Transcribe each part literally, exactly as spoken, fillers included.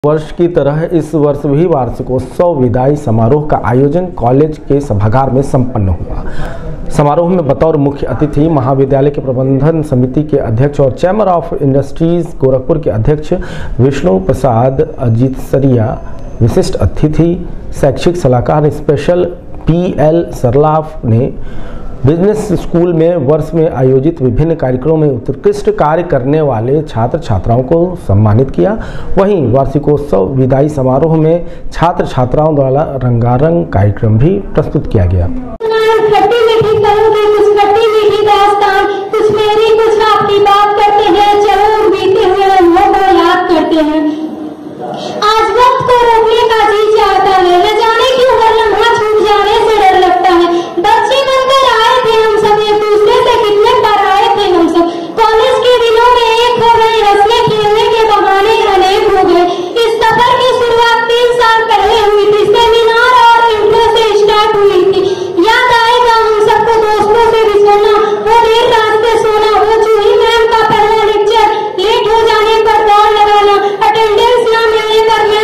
वर्ष की तरह इस वर्ष भी वार्षिकोत्सव विदाई समारोह का आयोजन कॉलेज के सभागार में संपन्न हुआ। समारोह में बतौर मुख्य अतिथि महाविद्यालय के प्रबंधन समिति के अध्यक्ष और चैम्बर ऑफ इंडस्ट्रीज गोरखपुर के अध्यक्ष विष्णु प्रसाद अजीतसरिया, विशिष्ट अतिथि शैक्षिक सलाहकार स्पेशल पी एल सरलाफ ने बिजनेस स्कूल में वर्ष में आयोजित विभिन्न कार्यक्रमों में उत्कृष्ट कार्य करने वाले छात्र छात्राओं को सम्मानित किया। वहीं वार्षिकोत्सव विदाई समारोह में छात्र छात्राओं द्वारा रंगारंग कार्यक्रम भी प्रस्तुत किया गया। आज वक्त को रोकने का जी चाहता है, न जाने क्यों हर लम्हा छूट जाने से डर लगता है। बच्चे बनकर आए थे हम सब, एक दूसरे से कितने बार आए थे हम सब। कॉलेज के दिनों में एक हो गए, हंसने खेलने के बहाने अनेक हो गए। इस सफर की शुरुआत तीन साल पहले हुई थी, सेमिनार और इंट्रो से स्टार्ट हुई थी। याद आएगा हम सबको दोस्तों से भी सोना, वो देर रात से सोना, वो चूही मैम का पहला लेक्चर लेट हो जाने पर दौड़ लगाना, अटेंडेंस न मिलने पर मैम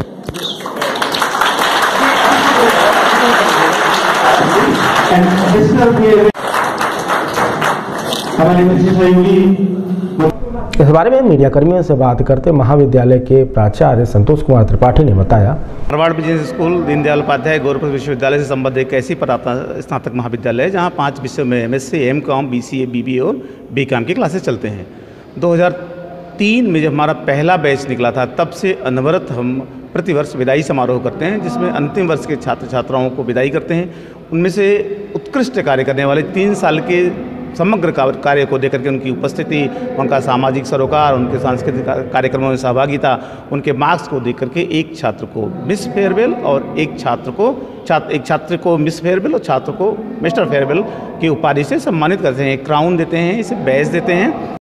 इस बारे में मीडिया कर्मियों से बात करते महाविद्यालय के प्राचार्य संतोष कुमार त्रिपाठी ने बताया, धारवाड़ बिजनेस स्कूल दीनदयाल उपाध्याय गोरखपुर विश्वविद्यालय से संबद्ध एक ऐसी स्नातक महाविद्यालय है जहां पांच विषयों में M S C, M com, B C A, B B A और बी कॉम की क्लासेस चलते हैं। दो हज़ार तीन में जब हमारा पहला बैच निकला था तब से अनवरत हम प्रतिवर्ष विदाई समारोह करते हैं, जिसमें अंतिम वर्ष के छात्र छात्राओं को विदाई करते हैं। उनमें से उत्कृष्ट कार्य करने वाले तीन साल के समग्र कार्य को देकर के उनकी उपस्थिति, उनका सामाजिक सरोकार, उनके सांस्कृतिक कार्यक्रमों में सहभागिता, उनके मार्क्स को देकर के एक छात्र को मिस फेयरवेल और एक छात्र को छात्र एक छात्र को मिस फेयरवेल और छात्र को मिस्टर फेयरवेल की उपाधि से सम्मानित करते हैं। एक क्राउन देते हैं, इसे बैज देते हैं।